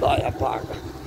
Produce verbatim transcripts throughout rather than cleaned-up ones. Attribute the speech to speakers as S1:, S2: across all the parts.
S1: خدایا پاک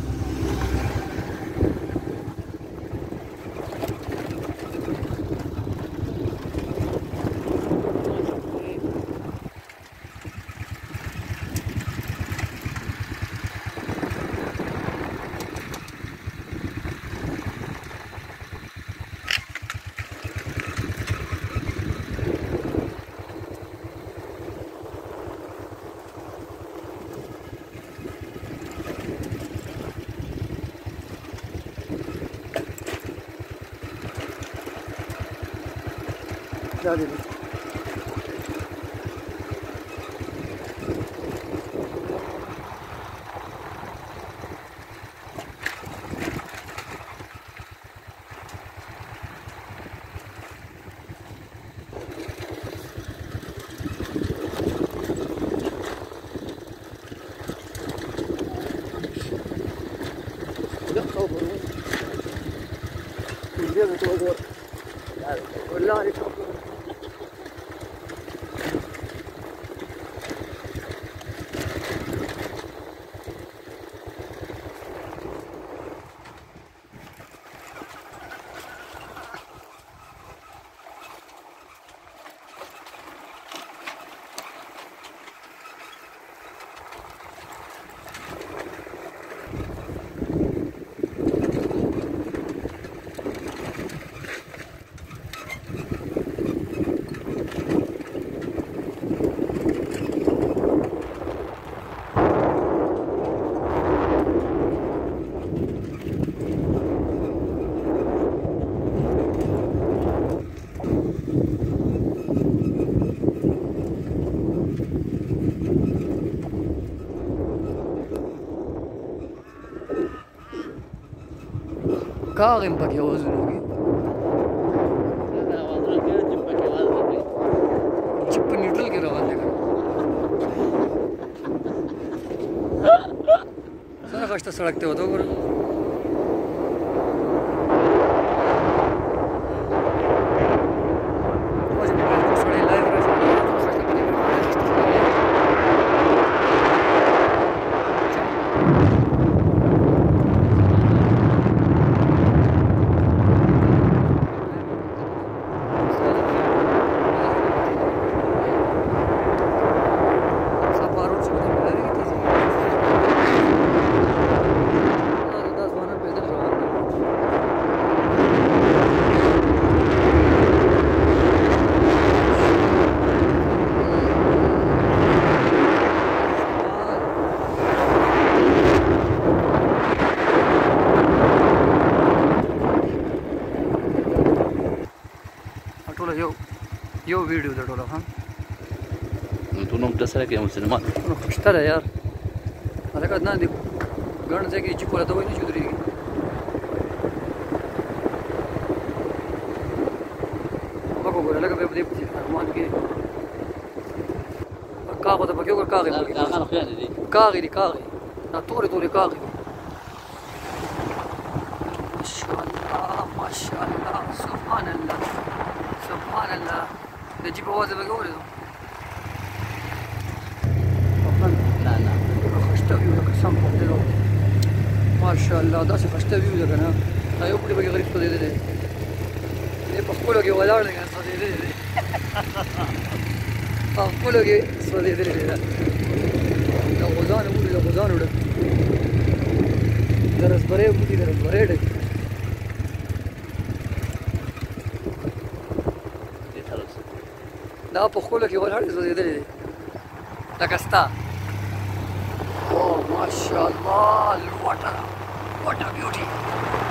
S1: دا دی والله کاغم پکې وزن وي چې په نیوټرل کې روان دی سره خشته سړک ته وته وګوره یو یو ویډیو د ټوله هم
S2: تو نو د سره کې مسلمان
S1: نو خوشته ده یار هغه نه دی ګڼ ځای کې چې کوله ته وایي نه چې درېږي هغه وګوره لکه به دې پسې ارمان کې کاغذ ته پکې وګوره کاغذ
S2: هغه خو یاد دي
S1: کاغذ دي کاغذ دا تورې تورې کاغذ ماشاءالله ماشاءالله سبحان الله سبحان الله د جيب اوازه بګورې
S2: نه نه
S1: خشته ویو لکه سم په دلو ماشاءالله داسې خشته ویو ده که نه دا یو پړې پکې غریب سوځېدلی دی دی په خپلو کې ولاړ دی که نه سوځېدلی دی په خپلو کې سوځېدلی دی د غوزانو بوټي د غوزانو ډک د رسبرۍ بوټي د رسبرۍ ډک دا په خپلو کې ولاړ دی سوځېدلی دی لکه ستا Oh, mashallah, what a, what a beauty.